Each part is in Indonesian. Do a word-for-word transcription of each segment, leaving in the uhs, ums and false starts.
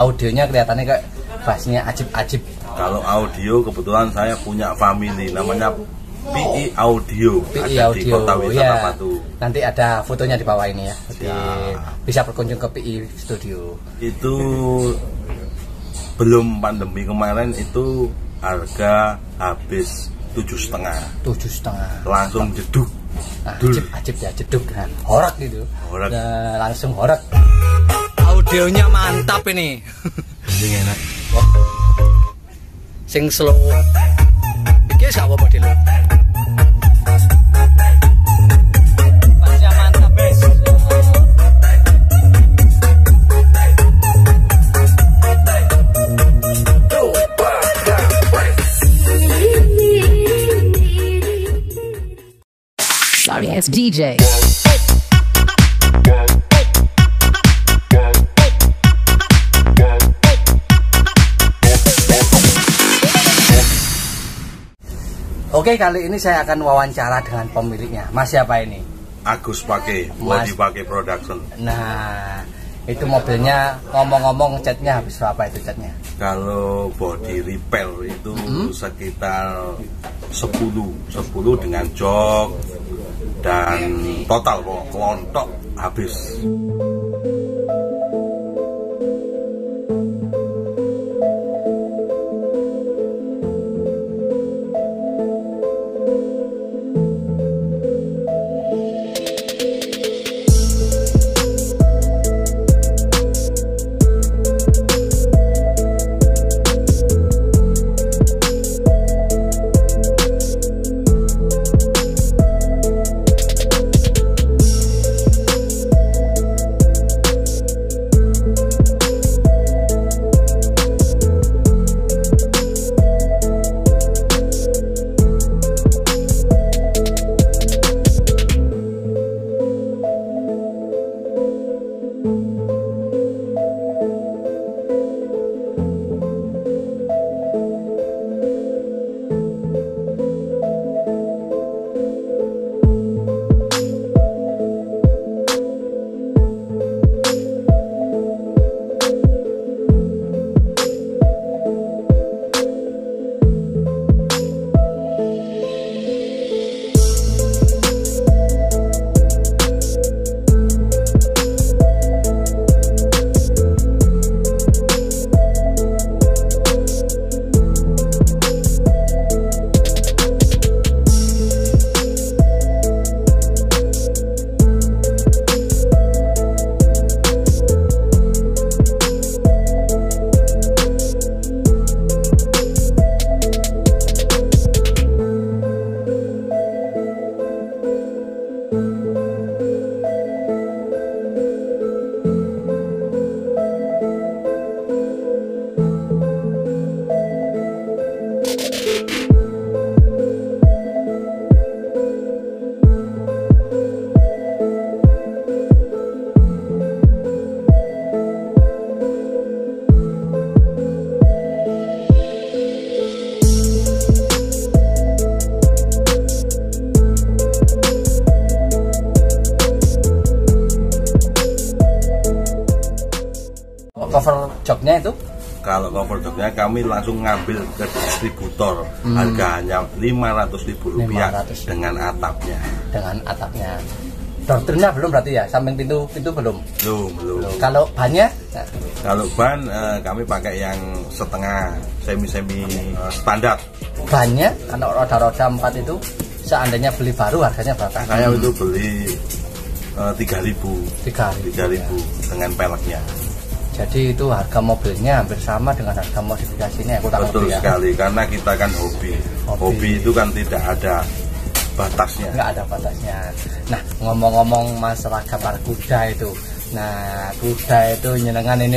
audionya kelihatannya kayak bassnya ajib-ajib. Kalau audio kebetulan saya punya family namanya P I Audio, P I ada Audio di Kota Wisata ya. Batu. Nanti ada fotonya di bawah ini ya. Di, Ya. bisa berkunjung ke P I Studio. Itu belum pandemi kemarin itu harga habis tujuh setengah. Tujuh setengah. Langsung jeduk. Nah, Dul. ajib, ajib ya, jeduk kan. Horak gitu. Horak. Nah, langsung horak. Audionya mantap ini. Ini enak. Sing slow. Iki gak apa-apa dulu. Bassnya mantap, Bes. Sorry, it's D J. Oke, kali ini saya akan wawancara dengan pemiliknya. Mas siapa ini? Agus Pake, Mas. Body Pake Production. Nah, itu mobilnya ngomong-ngomong catnya habis berapa itu catnya? Kalau body repair itu Hmm? sekitar sepuluh sepuluh dengan jok dan total kok kelontok habis. Cover joknya itu? Kalau cover joknya kami langsung ngambil ke distributor, Hmm. harga hanya lima ratus ribu rupiah lima ratus. dengan atapnya. Dengan atapnya. Doortrimnya belum berarti ya? Samping pintu pintu belum? Belum, belum. Kalau bannya? Nah, Kalau ban eh, kami pakai yang setengah semi-semi eh, standar. bannya kalau roda-roda empat itu seandainya beli baru harganya berapa? Saya itu beli tiga ribu Tiga tiga ribu dengan peleknya. Jadi itu harga mobilnya hampir sama dengan harga modifikasinya, aku tak Betul ngerti ya. sekali, karena kita kan hobi. Hobi. Hobi itu kan tidak ada batasnya. Nggak ada batasnya. Nah, ngomong-ngomong masalah gambar kuda itu, nah kuda itu nyenengan ini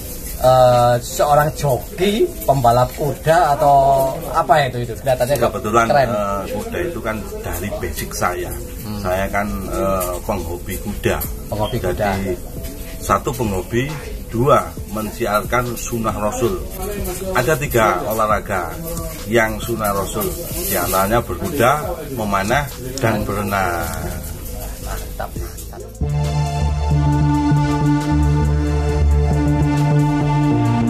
eh, seorang joki pembalap kuda atau apa itu itu kelihatannya Kebetulan keren. eh, kuda itu kan dari basic saya. Hmm. Saya kan eh, penghobi kuda. Penghobi Jadi kuda. satu penghobi, dua mensiarkan sunnah Rasul. Ada tiga olahraga yang sunnah Rasul, di antaranya berkuda, memanah, dan berenang. Mantap, mantap.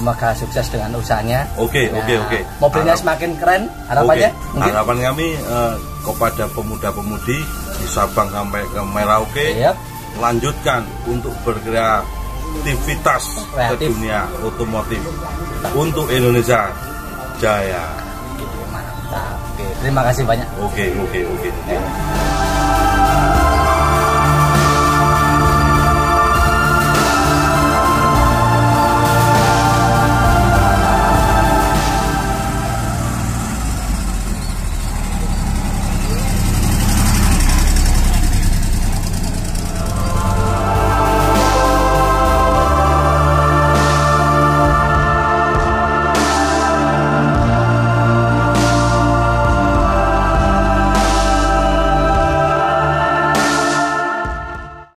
semoga sukses dengan usahanya. Oke, Nah, oke, oke. Mobilnya Harap- semakin keren, harapannya. Oke. Mungkin? Harapan kami eh, kepada pemuda-pemudi di Sabang sampai ke Merauke, Yap. lanjutkan untuk berkreativitas ke Kreatif. dunia otomotif untuk Indonesia Jaya. Mantap. Oke, terima kasih banyak. Oke, oke, oke. oke.